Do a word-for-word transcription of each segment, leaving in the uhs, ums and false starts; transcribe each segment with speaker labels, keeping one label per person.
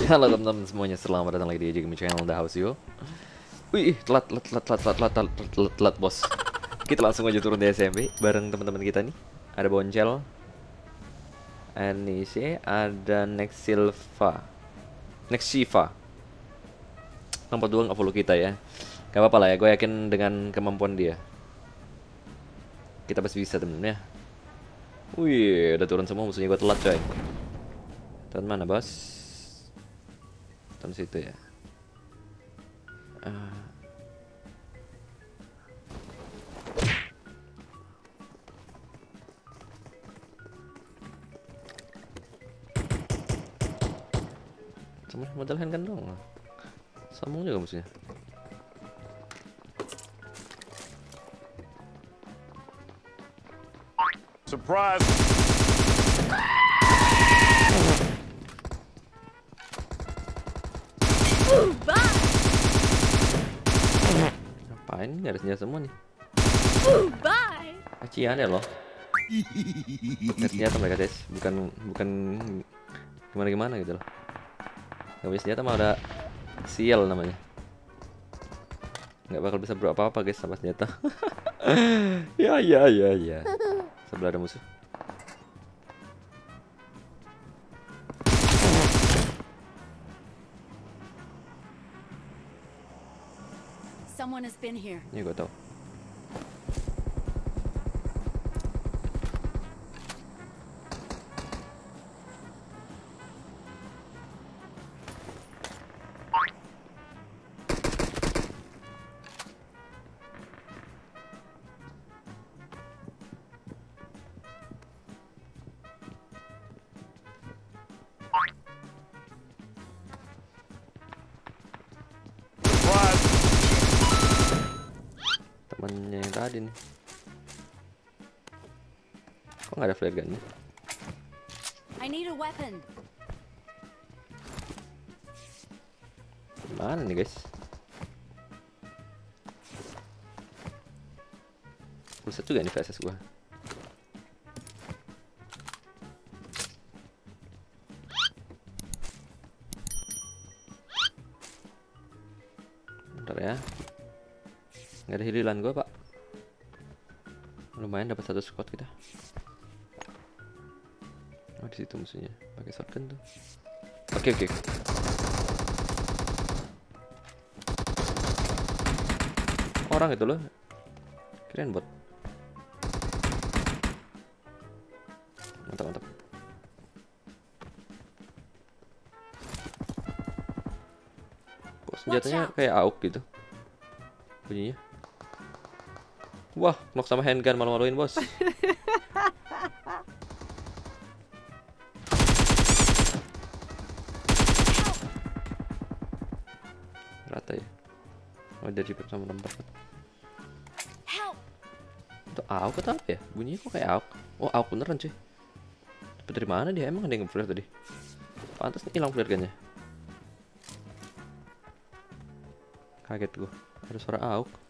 Speaker 1: Halo teman-teman semuanya, selamat datang lagi di J G M Channel The House Yo. Wih, telat, telat, telat, telat, telat, telat, telat, telat, telat, bos. Kita langsung aja turun di S M B bareng teman-teman kita nih. Ada Boncel, Anise, ada Next Silva, Next Shiva. Nomor dua nggak follow kita ya. Gak apa-apa lah ya, gue yakin dengan kemampuan dia kita pasti bisa temen ya. Wih, udah turun semua musuhnya, gue telat coy. Turun mana bos? Turun situ ya. Uh. Sama modal hand kan dong. Sambung juga musuhnya.
Speaker 2: Surprise!
Speaker 1: Ngapain? Nggak ada senjata semua nih.
Speaker 3: Bye.
Speaker 1: Acian ya loh. Nggak senjata mereka guys, bukan bukan gimana gimana gitu loh. Gak punya senjata mah ada sial namanya. Nggak bakal bisa bro apa-apa guys sama senjata. Ya ya ya ya. Sebelah ada musuh.
Speaker 3: Someone has been here.
Speaker 1: Ini gue tau. Temennya yang tadi nih. Kok nggak ada flare gunnya?
Speaker 3: I need a weapon.
Speaker 1: Mana nih guys? Buset juga nih V S S gua. Bentar ya. Nggak ada hililan gua pak. Lumayan dapat satu squad kita. Oh di situ musuhnya pakai shotgun tuh. Oke oke. Orang itu loh. Kirain bot. Mantap mantap. Kok senjatanya kayak A U K gitu bunyinya. Wah, knock sama handgun malu-maluin bos. Rata ya. Oh dari sama tempat. Itu A U K atau apa ya? Bunyinya kok kayak A U K. Oh A U K beneran cuy. Tapi dari mana dia? Emang ada yang nge-flare tadi? Pantas nih hilang flare gunnya. Kaget gua. Ada suara A U K.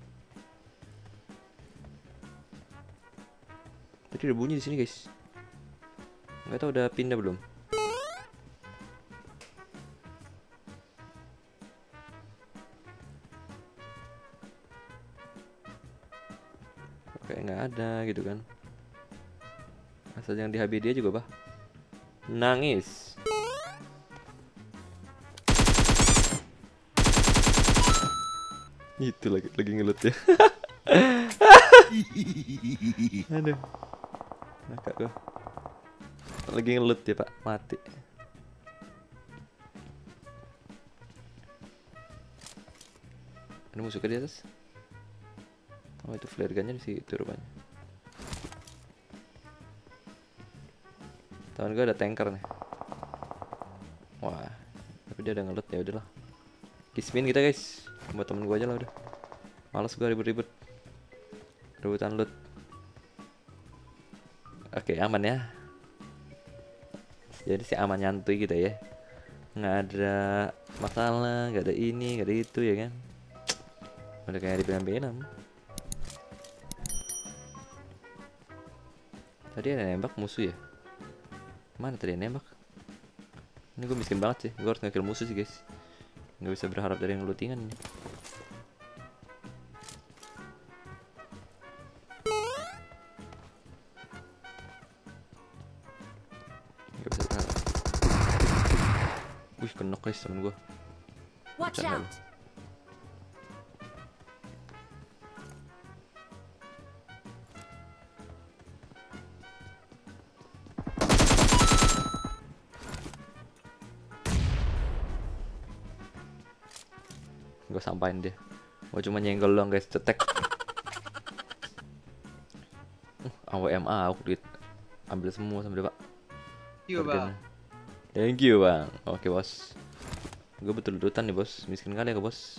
Speaker 1: Tadi ada bunyi di sini guys. Nggak tahu udah pindah belum. Kayak nggak ada gitu kan. Asal yang di H B dia juga bah. Nangis. Itu lagi lagi ngelut ya. Aduh. Nakak gua. Lagi ngelut ya pak, mati. Ada musuh ke di atas. Oh itu flare gunnya di situ rupanya. Tahu gue ada tanker nih. Wah, tapi dia udah ngelut ya udahlah. Kismin kita guys, buat temen gue aja lah udah. Males gue ribet-ribet. Rebutan loot. Oke aman ya. Jadi sih aman nyantuy gitu ya. Nggak ada masalah, nggak ada ini, nggak ada itu ya kan. Udah kayak di film-film. Tadi ada nembak musuh ya. Mana tadi yang nembak? Ini gue miskin banget sih, gue harus nge-kill musuh sih guys. Nggak bisa berharap dari yang lootingan ini. Nggak bisa berharap. Wih, kena guys temen gue.
Speaker 3: Watch
Speaker 1: Jangan.
Speaker 3: out!
Speaker 1: Gue sampain dia. Gue cuma nyenggol doang guys, cetek. Uh, A W M A aku duit. Ambil semua sama dia, Pak.
Speaker 2: Iya bang.
Speaker 1: Thank you, Bang. Oke, Bos. Gue betul dutan nih, Bos. Miskin kali ya, Bos.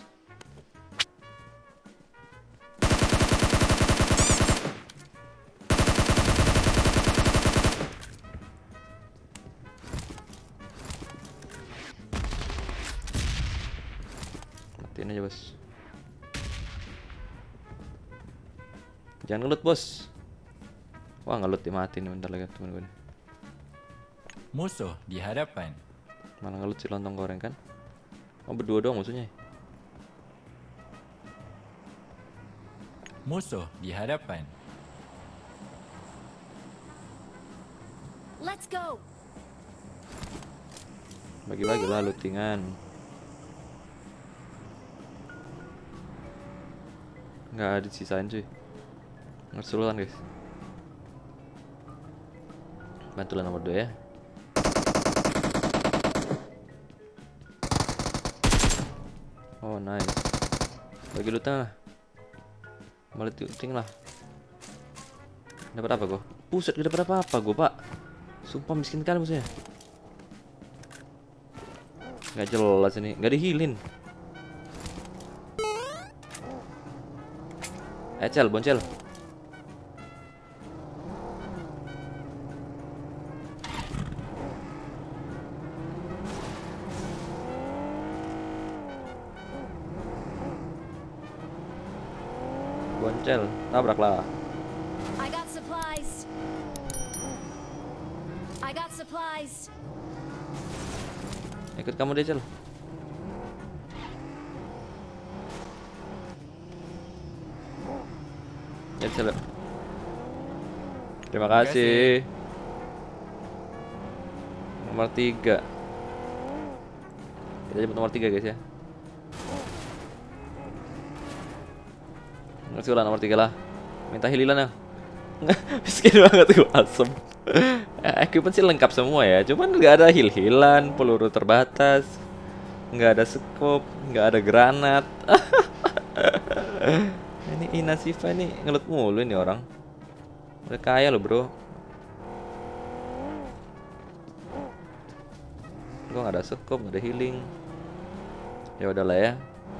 Speaker 1: Matiin aja, Bos. Jangan ngelut, Bos. Wah, ngelut dimatiin bentar lagi temen gue nih.
Speaker 4: Musuh di hadapan.
Speaker 1: Malah ngelut si lontong goreng kan. Oh, berdua doang musuhnya.
Speaker 4: Musuh di hadapan.
Speaker 3: Let's go!
Speaker 1: Bagi-bagi lah lootingan. Nggak ada sisain cuy. Ngersulutan guys. Bantulah nomor dua ya. Oh nice. Bagi lootnya lah. Malah looting lah. Dapat apa gua? Buset, gak dapat apa-apa gua, Pak. Sumpah miskin kali musuhnya. Nggak jelas ini, nggak dihilin. Ecel, boncel. Boncel, tabraklah.
Speaker 3: I got supplies. I got supplies.
Speaker 1: Ikut kamu deh, Cel. Ya, Cel. Terima kasih. Nomor tiga. Kita jemput nomor tiga guys ya. Ngasih lah nomor tiga lah. Minta hililan ya. Miskin banget gue asem. Equipment sih lengkap semua ya, cuman nggak ada heal-healan, peluru terbatas, nggak ada scope, nggak ada granat. Ini Inasifa ini ngelut mulu ini orang. Udah kaya loh bro. Gua nggak ada scope, nggak ada healing. Ya udahlah ya.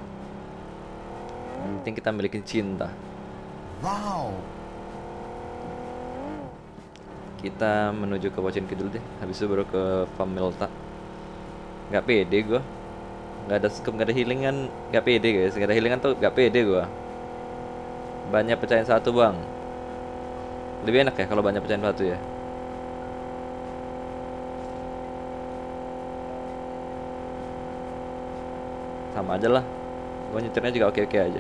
Speaker 1: Yang penting kita memiliki cinta.
Speaker 2: Wow.
Speaker 1: Kita menuju ke Pochin Kidul deh. Habis itu baru ke Pamelta. Gak pede gue. Gak ada scope, gak ada healingan. Gak pede guys. Gak ada healingan tuh gak pede gue. Banyak pecahin satu bang. Lebih enak ya kalau banyak pecahin satu ya. Sama aja lah. Gue nyetirnya juga oke-oke aja.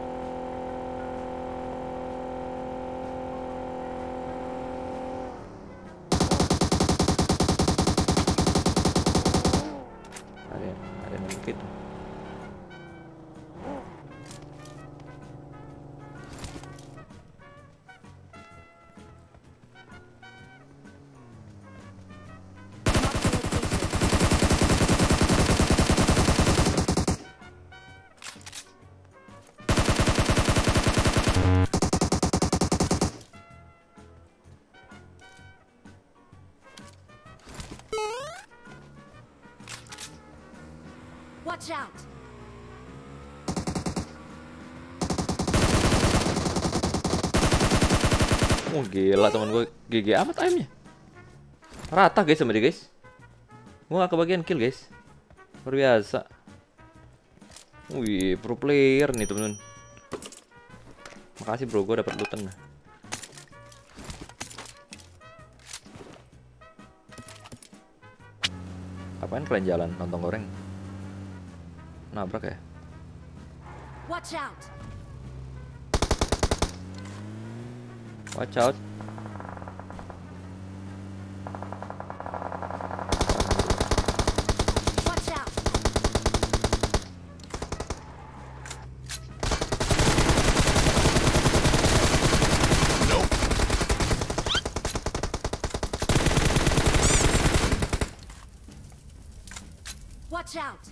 Speaker 3: Watch out!
Speaker 1: Oh gila teman gue G G amat aimnya. Rata guys sama dia guys. Gue gak kebagian kill guys. Luar biasa. Wih pro player nih temen. Makasih bro, gue dapet lootan. Apa Ngapain kalian jalan lontong goreng? Nabrak ya?
Speaker 3: Watch out!
Speaker 1: Watch out.
Speaker 3: Watch out! Watch out!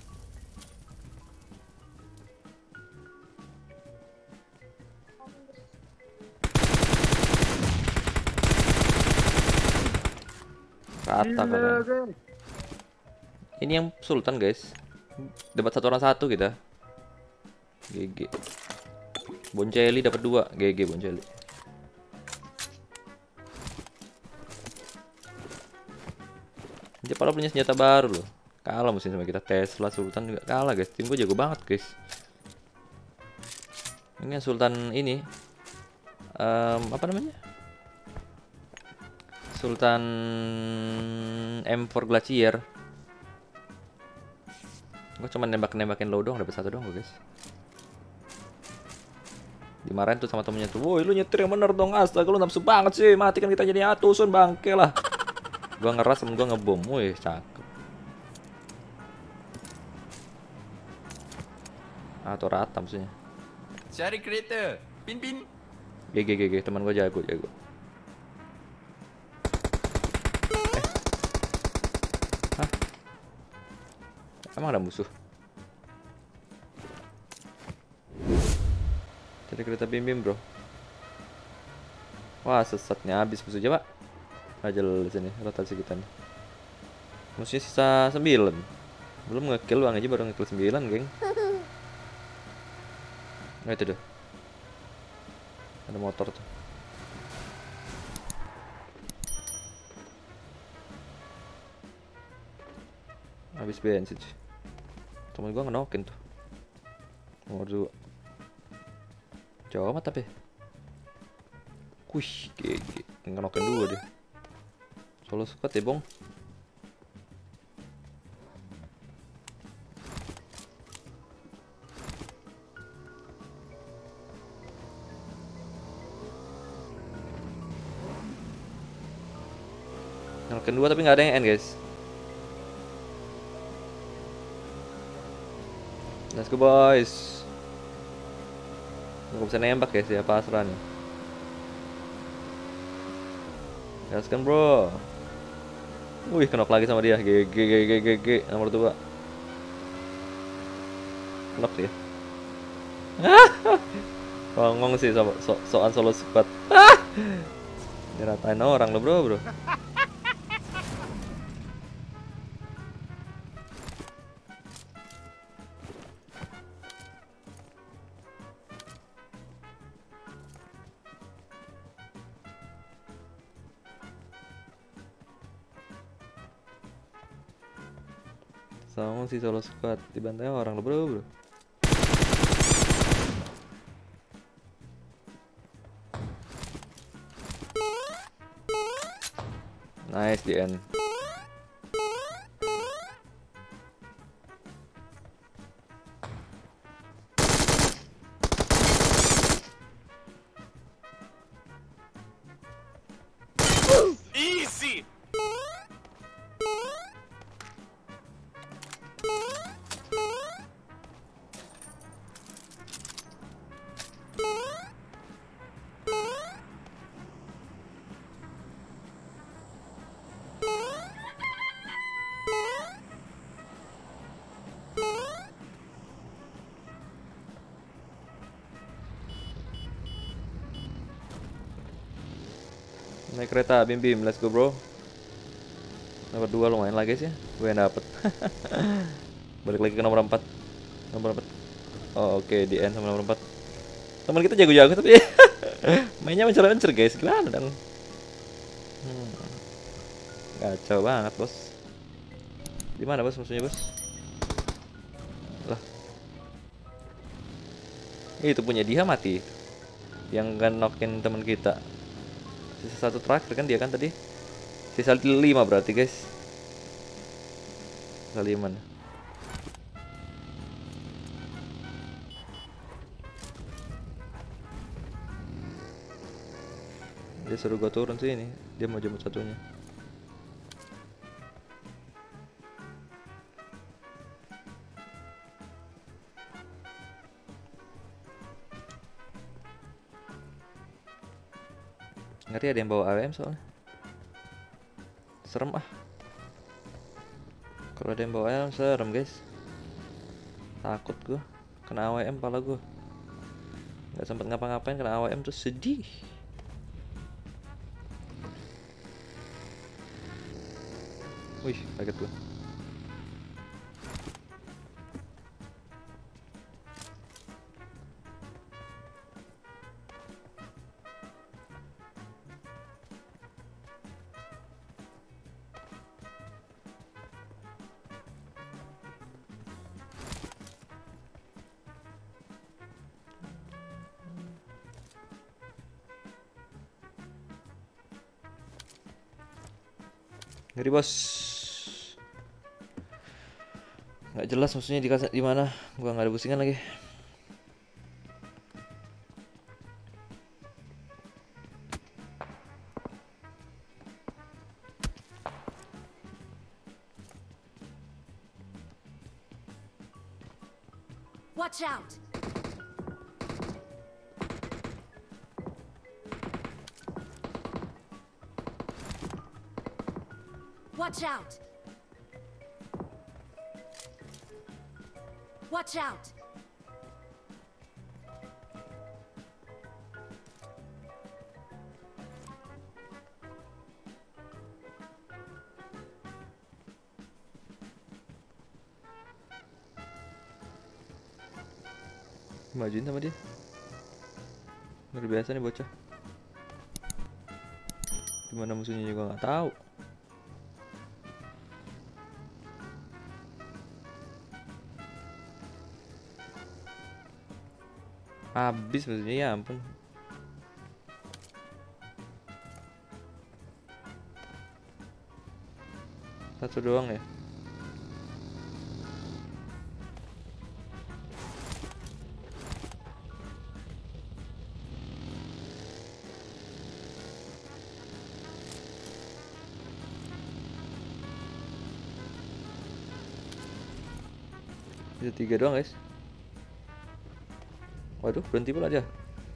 Speaker 1: Rata kalian. Ini yang Sultan guys. Dapat satu orang satu kita. G G. Bonceli dapat dua. G G Bonceli. Dia padahal punya senjata baru loh. Kalah musim sama kita. Tesla Sultan juga kalah guys. Tim gue jago banget guys. Ini yang Sultan ini. Um, apa namanya? Sultan M empat Glacier. Gue cuma nembak-nembakin lo doang, dapat satu doang gue guys. Dimarahin tuh sama temennya tuh. Woi lu nyetir yang bener dong, astaga lu nafsu banget sih. Matikan kita jadi atusun bangke lah. Gua ngeras temen gua ngebom. Wih cakep. Atau rata maksudnya.
Speaker 4: Cari kereta. Pin pin.
Speaker 1: G G G G teman gua jago jago. Hah? Emang ada musuh? Cari kereta bim bim bro. Wah sesatnya habis musuh coba. Aja di sini rotasi kita nih. Musuhnya sisa sembilan. Belum ngekill bang aja baru ngekill sembilan geng. Nah itu deh. Ada motor tuh. Habis bensin sih. Temen gua ngenokin tuh. Nomor dua. Jauh amat tapi. Wih, G G. Ngenokin dua dia. Solo squad ya bong. Ngenokin dua tapi nggak ada yang end guys. Let's go boys. Nggak bisa nembak guys ya, pasrah nih. Gaskan bro. Wih kenok lagi sama dia. G G G G G G nomor dua. Kenok dia. Bongong sih so so soal solo squad. Diratain orang lo bro bro. Songong sih solo squad dibantai orang lo bro bro. Nice di end.
Speaker 2: Easy.
Speaker 1: Naik kereta bim bim, let's go bro. Dapat dua lumayan lah guys ya. Gue yang dapet. Balik lagi ke nomor empat. Nomor empat. Oh oke okay. Di end sama nomor empat. Teman kita jago-jago tapi mainnya mencer-mencer guys. Gimana dong? Hmm. Kacau banget bos. Di mana bos musuhnya bos? Lah. Itu punya dia mati. Yang kan knockin teman kita. Sisa satu terakhir kan dia kan tadi. Sisa lima berarti guys. Saliman. Dia suruh gua turun sini, dia mau jemput satunya. Ngeri ada yang bawa A W M soalnya. Serem ah. Kalau ada yang bawa A W M serem guys. Takut gua kena A W M pala gua. Nggak sempet ngapa-ngapain kena A W M tuh sedih. Wih, kaget gua. Ngeri bos. Nggak jelas maksudnya di di mana. Gua nggak ada pusingan lagi.
Speaker 3: Watch out! Watch out! Watch out!
Speaker 1: Majuin sama dia. Luar biasa nih bocah. Gimana musuhnya juga nggak tahu. Habis maksudnya, ya ampun. Satu doang ya. Bisa tiga doang guys. Waduh, berhenti pula dia.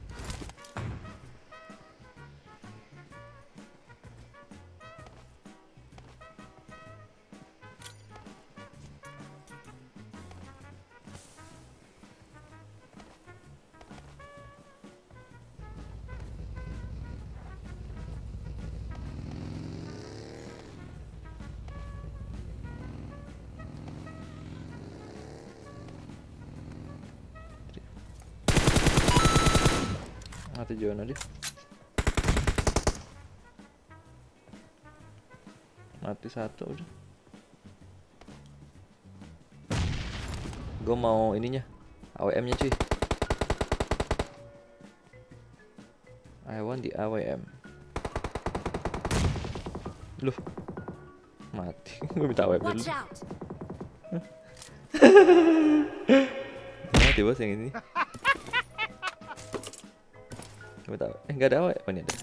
Speaker 1: Mati Jono dia. Mati satu udah. Gue mau ininya, A W M-nya cuy. I want the A W M. Loh, mati. Gue minta A W M dulu.
Speaker 3: Watch out!
Speaker 1: Mati bos yang ini. Gue tahu. Eh nggak ada A W M, apa nih ada?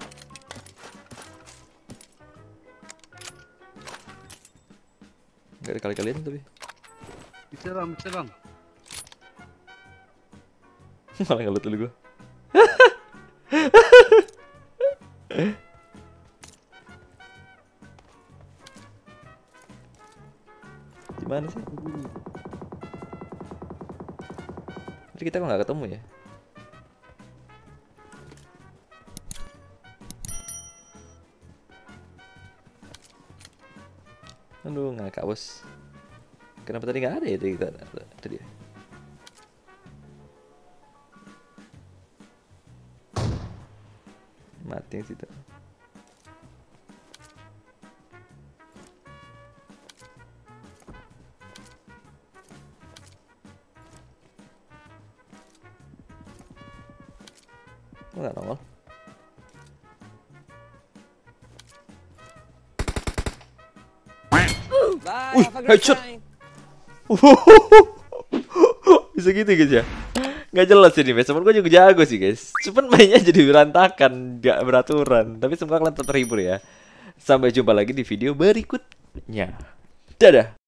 Speaker 1: Nggak ada kali-kalian tapi.
Speaker 2: Bisa bang, bisa bang.
Speaker 1: Malah ngelut dulu gue. Gimana sih? Jadi kita kok nggak ketemu ya? Aduh, ngakak bos. Kenapa tadi nggak ada ya tadi kita tadi ya? Mati yang situ. Kok nggak nongol? Wih, headshot. Bisa gitu guys ya. Nggak jelas ini, guys. Temen gue juga jago sih guys. Cuman mainnya jadi berantakan, nggak beraturan. Tapi semoga kalian tetap terhibur ya. Sampai jumpa lagi di video berikutnya. Dadah.